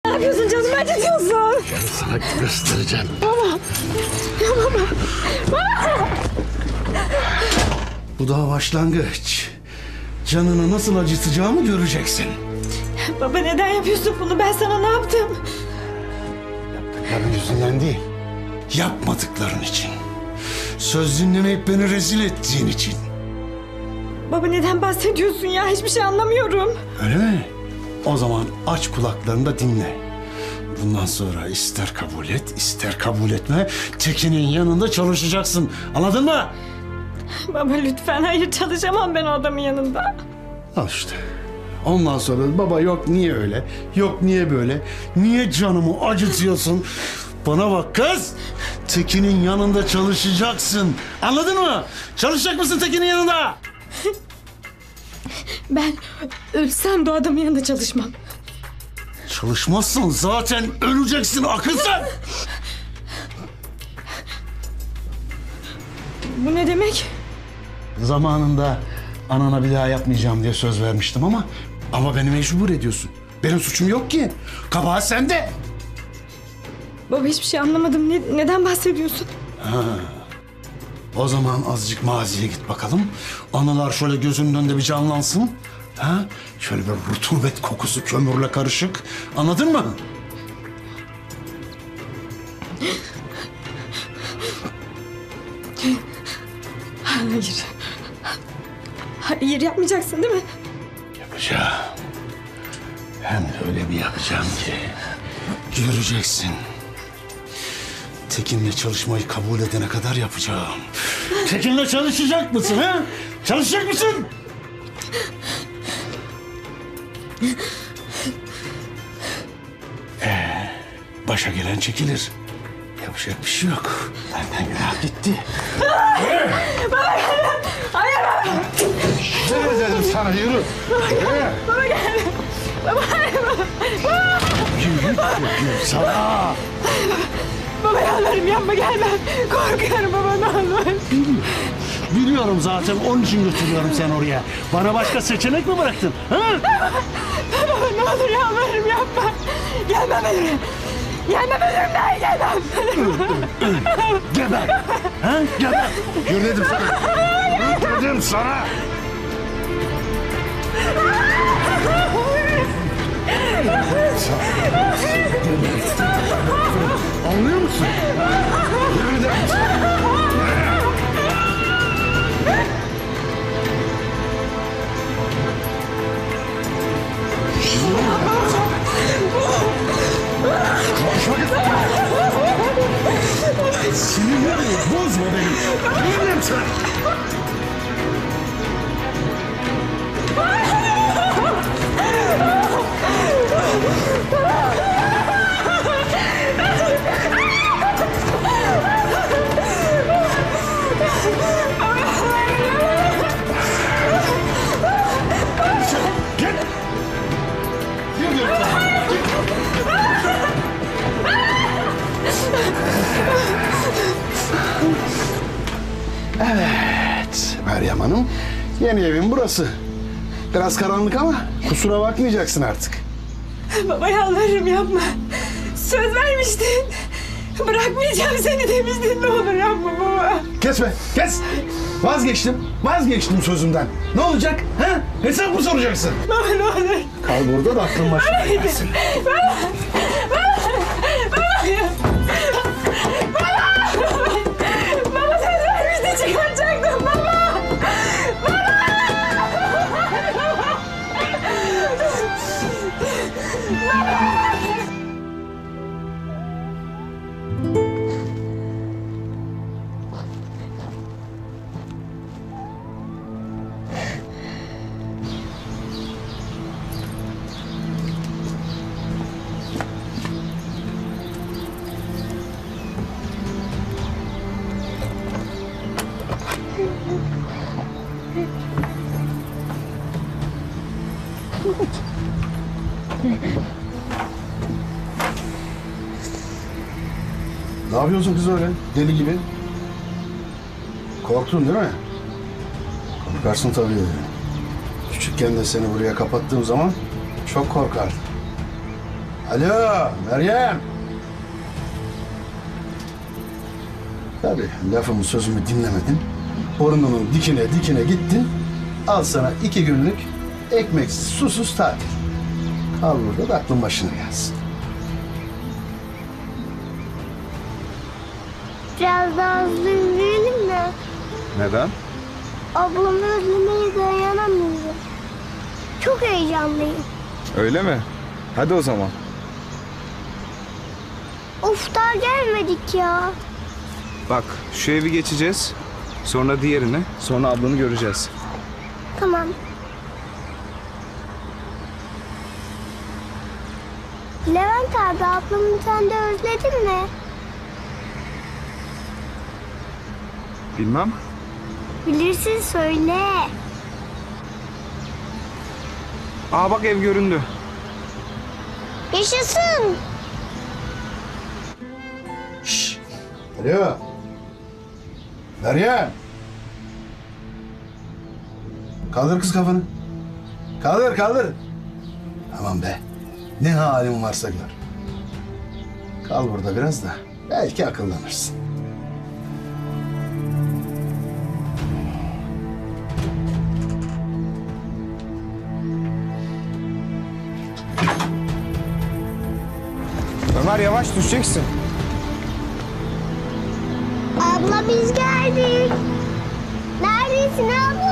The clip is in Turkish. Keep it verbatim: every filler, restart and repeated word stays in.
Ne yapıyorsun canım? Acıtıyorsun. Gel sana göstereceğim. Baba. Ya baba. Baba. Bu daha başlangıç. Canını nasıl acıtacağımı göreceksin. Baba neden yapıyorsun bunu? Ben sana ne yaptım? Yaptıkların yüzünden değil. Yapmadıkların için. Söz dinlemeyip beni rezil ettiğin için. Baba neden bahsediyorsun ya? Hiçbir şey anlamıyorum. Öyle mi? O zaman aç kulaklarını da dinle. Bundan sonra ister kabul et, ister kabul etme, Tekin'in yanında çalışacaksın. Anladın mı? Baba lütfen, hayır, çalışamam ben o adamın yanında. Al işte. Ondan sonra baba yok niye öyle, yok niye böyle, niye canımı acıtıyorsun? Bana bak kız, Tekin'in yanında çalışacaksın. Anladın mı? Çalışacak mısın Tekin'in yanında? Ben ölsem de o adamın yanında çalışmam. Çalışmazsan zaten öleceksin akıl sen. Bu ne demek? Zamanında anana bir daha yapmayacağım diye söz vermiştim ama... Ama beni mecbur ediyorsun. Benim suçum yok ki. Kabahat sende. Baba hiçbir şey anlamadım. Ne, neden bahsediyorsun? Ha. O zaman azıcık maziye git bakalım. Anılar şöyle gözünün önünde bir canlansın. Ha? Şöyle bir rutubet kokusu kömürle karışık. Anladın mı? Hayır. Hayır, yapmayacaksın değil mi? Yapacağım. Hem de öyle bir yapacağım ki göreceksin. Tekin'le çalışmayı kabul edene kadar yapacağım. Tekin'le çalışacak mısın ha? Çalışacak mısın? Ee, başa gelen çekilir. Yapacak bir şey yok. Benden günah gitti. Hayır baba. Yürü dedim sana yürü. Baba, baba gel. Baba hayır baba. Baba. Yürü dedim sana. Baba yalvarırım yapma, gelme. Korkuyorum baba, ne olur. Biliyorum zaten, onun için götürüyorum sen oraya. Bana başka seçenek mi bıraktın? Ha? Baba ne olur yalvarırım yapma. Gelmem ölürüm. Gelmem ölürüm daha iyi gelmem. Geber. Ha? Geber. Yürü dedim sana. Yürü dedim sana. Anlıyor musun? Yürü dedim sana. Sinirlerimi bozma benim. Yemin sana. Gel. Gel diyorum sana. Evet Meryem Hanım, yeni evin burası. Biraz karanlık ama kusura bakmayacaksın artık. Baba yalvarırım yapma. Söz vermiştin. Bırakmayacağım seni demiştin, ne olur yapma baba. Kes be, kes! Vazgeçtim, vazgeçtim sözümden. Ne olacak, ha? Hesap mı soracaksın? Baba ne olur. Kal burada da aklın başına gelsin. Baba! Baba! Baba! Baba söz vermişti, çıkaracaktım baba! Baba! Ne yapıyorsun kız öyle, deli gibi? Korktun değil mi? Korkarsın tabii. Küçükken de seni buraya kapattığım zaman çok korkardın. Alo Meryem. Tabii lafımı sözümü dinlemedin. Burnunun dikine dikine gittin. Al sana iki günlük ekmeksiz susuz tatil. Kal burada da aklın başına gelsin. Biraz daha hızlı yürüyelim mi? Neden? Ablamı özlemeye dayanamıyorum. Çok heyecanlıyım. Öyle mi? Hadi o zaman. Of, daha gelmedik ya. Bak şu evi geçeceğiz. Sonra diğerini. Sonra ablanı göreceğiz. Tamam. Levent abi, ablamı sen de özledin mi? Bilmem. Bilirsin, söyle. Aa bak ev göründü. Yaşasın. Şşş. Alo. Meryem. Kaldır kız kafanı. Kaldır kaldır. Aman be. Ne halin varsa gör. Kal burada biraz da belki akıllanırsın. Ömer yavaş düşeceksin. Abla, biz geldik. Neredesin abla?